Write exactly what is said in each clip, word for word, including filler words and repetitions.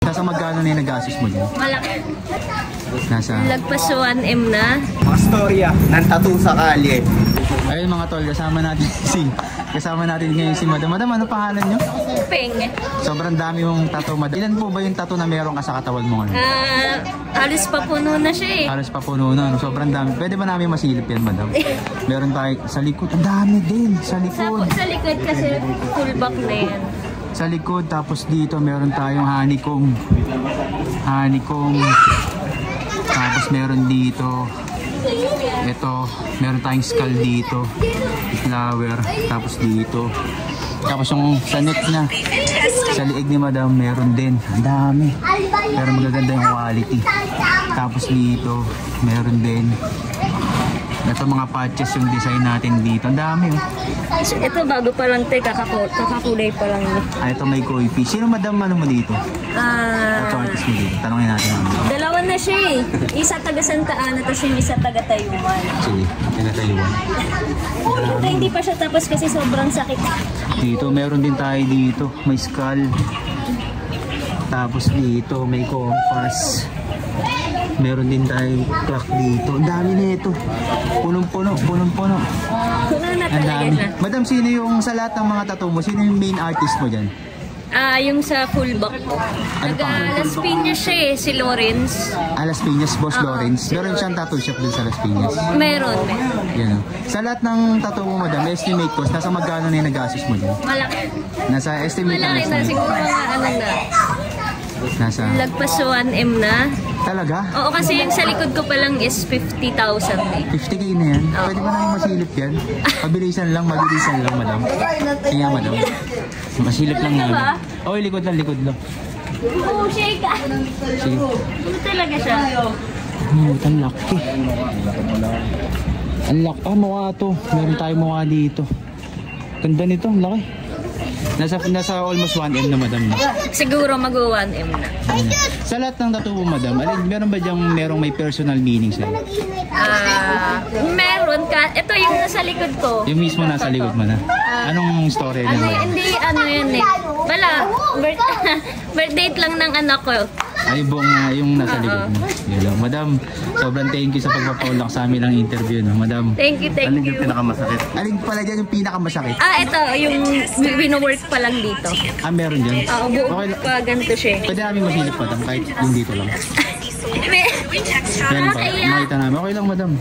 Nasa magkano na yung nag-assist mo dyan? Malaki. Nasa... Lagpas one M na. Mga storya ng tattoo sa kalye. Ayun mga tol, kasama natin si... Kasama natin ngayon si Madam. Madam, ano pangalan nyo? Peng. Sobrang dami yung tattoo, Madam. Ilan po ba yung tattoo na meron ka sa katawan mo ngayon? Ah, uh, alis pa puno na siya eh. Alis pa puno na, no? Sobrang dami. Pwede ba namin masilip yan, Madam? Meron tayo sa likod. Ang dami din, sa likod. Sa, sa likod kasi full back na yan. Sa likod, tapos dito meron tayong honeycomb. Honeycomb. Tapos meron dito. Ito, meron tayong skull dito. Flower. Tapos dito. Tapos yung sa neck na, sa liig ni Madam, meron din. Ang dami. Pero magaganda yung quality. Tapos dito, meron din. Ito mga patches yung design natin dito. Ang dami oh. Ito bago pa lang te, kakako, kakakulay pa lang. Ah, ito may koi fish. Sino Madam ano mo dito? Ah, ito artist mo dito. Tanongin natin. Dalawa na siya eh. Isa taga Santa Ana, tapos yung isa taga Taiwan. Sige, taga Taiwan. Hindi, hindi pa siya tapos kasi sobrang sakit. Dito, meron din tayo dito. May skull. Tapos dito, may compass. Meron din tayong clock dito. Ang dami na ito. Punong-puno, punong-puno. Puno na talaga na. Madam, sino yung sa lahat ng mga tattoo mo? Sino yung main artist mo dyan? Ah, yung sa full back ko. Taga Las Piñas siya eh, si Lawrence. Ah, Las Piñas, Boss Uh-huh. Lawrence. Meron siyang tattoo shop dun sa Las Piñas. Meron, meron. Yan o. Sa lahat ng tattoo mo, Madam, estimate cost, nasa magkano na yung nag-assist mo dyan? Malaki. Nasa estimate Malaki na, siguro mga ano na. Nasa... Lagpas one M na. Talaga? Oo, kasi yung sa likod ko pa lang is fifty thousand eh. fifty K na yan? Oh. Pwede ba namin masilip yan? Mabilisan lang, mabilisan lang, Madam. Kaya, Madam. Masilip lang namin. Oo, oh, likod lang, likod lang. Oo, shake ah. Sige. Ano talaga siya? Oh, ang laki. Ang laki. Ah, mukha to. Meron tayong mukha dito. Ganda nito, ang laki. Nasa, nasa almost one M na, Madam. Siguro mag-one M na. Sa lahat ng tattoo mo, Madam, alin, meron ba diyang merong may personal meaning sa'yo? Ah, meron ka. Ito yung nasa likod ko. Yung mismo nasa likod mo na? Anong story na? Ano, hindi, ano yan eh. Wala, birth, birth date lang ng anak ko. Ay, buong uh, yung nasa likod mo. Yun lang. Madam, sobrang thank you sa pagpapaulak sa amin ng interview. No? Madam, Thank you, thank Alin you. yung pinakamasakit? alin pala dyan yung pinakamasakit? Ah, ito, yung wino-work pa lang dito. Ah, meron dyan? Oo, buo Okay lang. pa ganito siya. Pwede namin masilip, Madam, kahit yung dito lang. May- Yan ba? Nakakaya. Makita namin. Okay lang, Madam.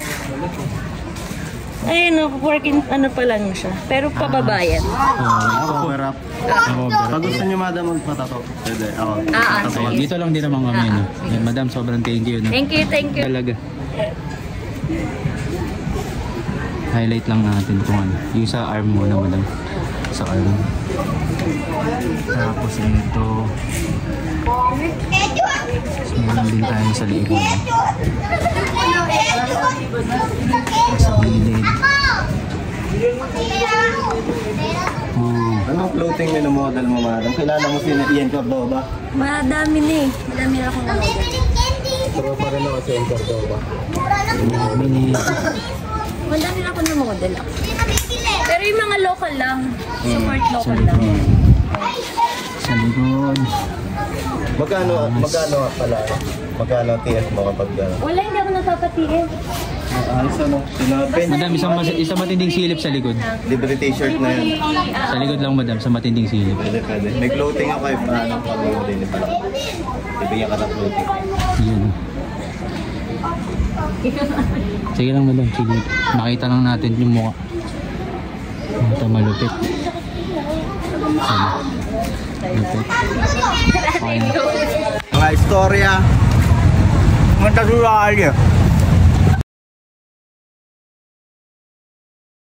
Ayun, no, working ano pa lang siya. Pero pababayan. Oh, Cover up. ako, Pag gusto nyo, Madam, magpatato. Pwede, ako. Ah, ah, oh, dito lang din naman kami. No? Yan, Madam, sobrang thank you. No? Thank you, thank you. Talaga. Highlight lang natin kung ano. Yung sa arm mo na, Madam. Sa arm. Tapos ito. So, meron din tayo sa liig mo. Sa gilid. Oh. Anong clothing na model mo, Madam? Kilala mo si Ian Cordoba? Madami na eh. Madami na akong nalagay. Pero pa rin ako si Ian Cordoba. Madami na ako ng model. Pero yung mga local lang. Support local lang. Sa likod. Magkano, magkano pala? Magkano T S mo kapag gano'n? Wala, hindi ako nagpapatiin. Ayos ano? Sinapin. Madam, isang, mas- isang matinding silip sa likod. Libre t-shirt na yan. Sa likod lang, Madam, sa matinding silip. Pwede, pwede. May clothing ako eh. Paano pag din pala. Bibigyan ka ng clothing. Yun. Sige lang, Madam. Sige. Makita lang natin yung mukha. Ito malupit. Sige. Lupit. Okay na. Mga istorya. Mga tattoo